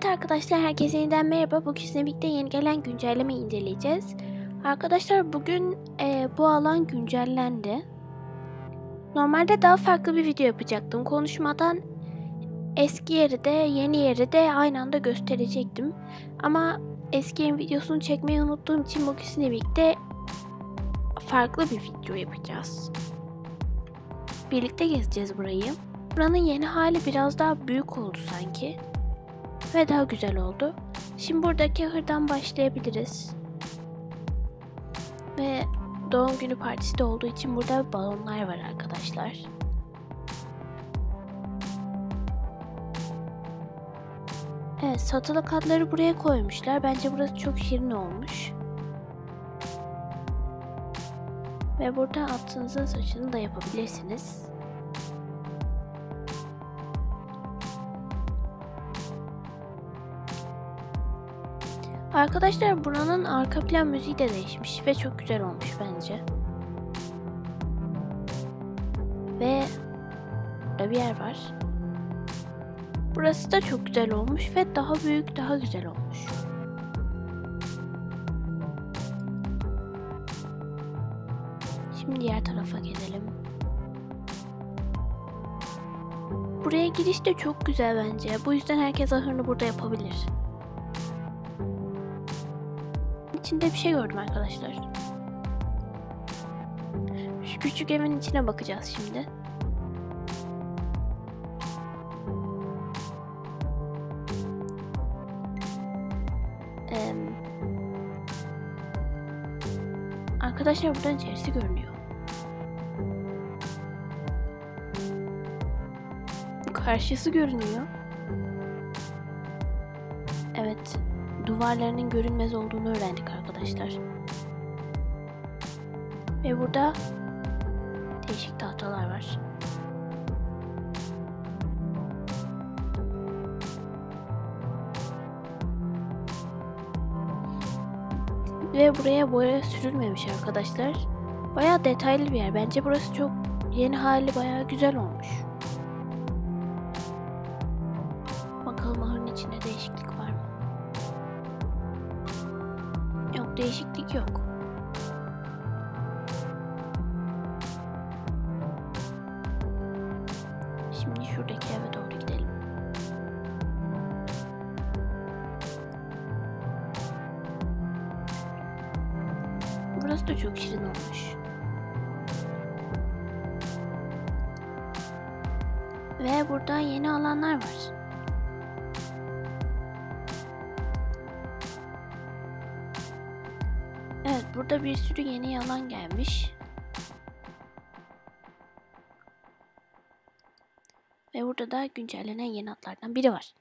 Evet arkadaşlar, herkese yeniden merhaba. Bugün sizinle birlikte yeni gelen güncellemeyi inceleyeceğiz. Arkadaşlar bugün bu alan güncellendi. Normalde daha farklı bir video yapacaktım. Konuşmadan eski yeri de yeni yeri de aynı anda gösterecektim. Ama eski yerin videosunu çekmeyi unuttuğum için bugün sizinle birlikte farklı bir video yapacağız. Birlikte gezeceğiz burayı. Buranın yeni hali biraz daha büyük oldu sanki. Ve daha güzel oldu. Şimdi buradaki ahırdan başlayabiliriz. Ve doğum günü partisi de olduğu için burada balonlar var arkadaşlar. Evet, satılık atları buraya koymuşlar. Bence burası çok şirin olmuş. Ve burada atınızın saçını da yapabilirsiniz. Arkadaşlar buranın arka plan müziği de değişmiş ve çok güzel olmuş bence. Ve burada bir yer var. Burası da çok güzel olmuş ve daha büyük, daha güzel olmuş. Şimdi diğer tarafa gidelim. Buraya giriş de çok güzel bence. Bu yüzden herkes ahırını burada yapabilir. İçinde bir şey gördüm arkadaşlar. Şu küçük evin içine bakacağız şimdi. Arkadaşlar buradan içerisi görünüyor. Karşısı görünüyor. Evet. Duvarlarının görünmez olduğunu öğrendik arkadaşlar. Ve burada değişik tahtalar var. Ve buraya boya sürülmemiş arkadaşlar. Bayağı detaylı bir yer. Bence burası çok yeni hali bayağı güzel olmuş. Bakalım ahırın içinde değişiklik var mı? Yok, değişiklik yok. Şimdi şuradaki eve doğru gidelim. Burası da çok şirin olmuş. Ve burada yeni alanlar var. Evet, burada bir sürü yeni alan gelmiş. Ve burada da güncellenen yeni atlardan biri var.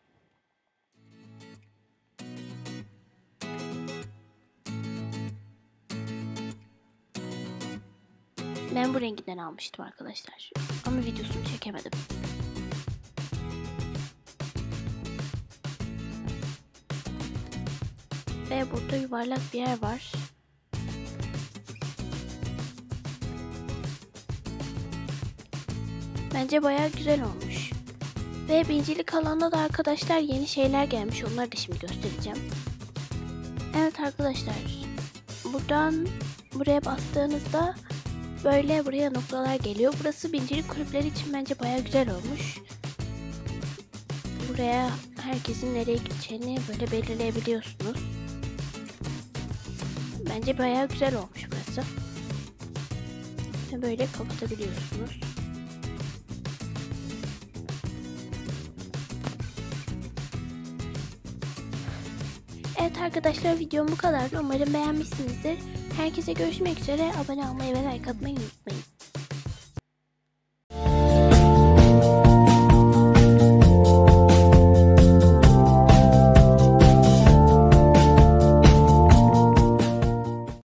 Ben bu renginden almıştım arkadaşlar. Ama videosunu çekemedim. Ve burada yuvarlak bir yer var. Bence bayağı güzel olmuş. Ve bincilik alanında da arkadaşlar yeni şeyler gelmiş. Onları da şimdi göstereceğim. Evet arkadaşlar. Buradan buraya bastığınızda böyle buraya noktalar geliyor. Burası bincilik kulüpleri için bence bayağı güzel olmuş. Buraya herkesin nereye gideceğini böyle belirleyebiliyorsunuz. Bence bayağı güzel olmuş burası. Ve böyle kapatabiliyorsunuz. Evet arkadaşlar, videom bu kadardı. Umarım beğenmişsinizdir. Herkese görüşmek üzere. Abone olmayı ve like atmayı unutmayın.